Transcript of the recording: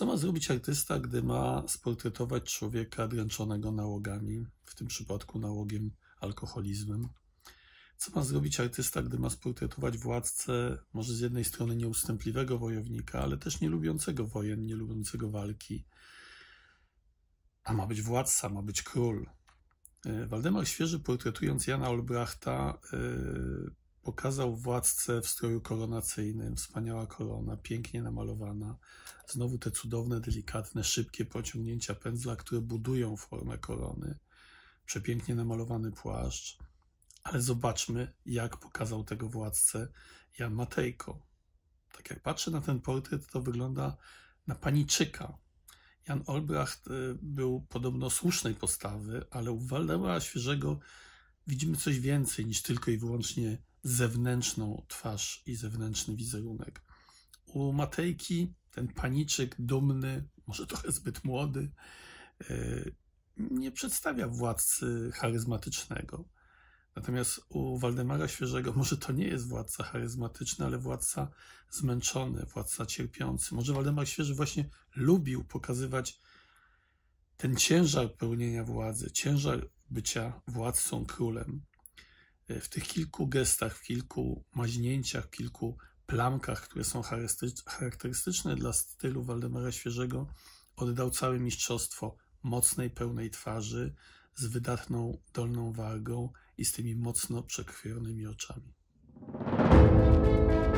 Co ma zrobić artysta, gdy ma sportretować człowieka dręczonego nałogami, w tym przypadku nałogiem alkoholizmem? Co ma zrobić artysta, gdy ma sportretować władcę, może z jednej strony nieustępliwego wojownika, ale też nie lubiącego wojen, nie lubiącego walki? A ma być władca, ma być król. Waldemar Świeży, portretując Jana Olbrachta, pokazał władcę w stroju koronacyjnym, wspaniała korona, pięknie namalowana. Znowu te cudowne, delikatne, szybkie pociągnięcia pędzla, które budują formę korony. Przepięknie namalowany płaszcz. Ale zobaczmy, jak pokazał tego władcę Jan Matejko. Tak jak patrzę na ten portret, to wygląda na paniczyka. Jan Olbracht był podobno słusznej postawy, ale u Waldemara Świeżego widzimy coś więcej niż tylko i wyłącznie zewnętrzną twarz i zewnętrzny wizerunek. U Matejki ten paniczyk dumny, może trochę zbyt młody, nie przedstawia władcy charyzmatycznego. Natomiast u Waldemara Świeżego może to nie jest władca charyzmatyczny, ale władca zmęczony, władca cierpiący. Może Waldemar Świeży właśnie lubił pokazywać ten ciężar pełnienia władzy, ciężar bycia władcą, królem. W tych kilku gestach, w kilku maźnięciach, w kilku plamkach, które są charakterystyczne dla stylu Waldemara Świeżego, oddał całe mistrzostwo mocnej, pełnej twarzy, z wydatną dolną wargą i z tymi mocno przekrwionymi oczami.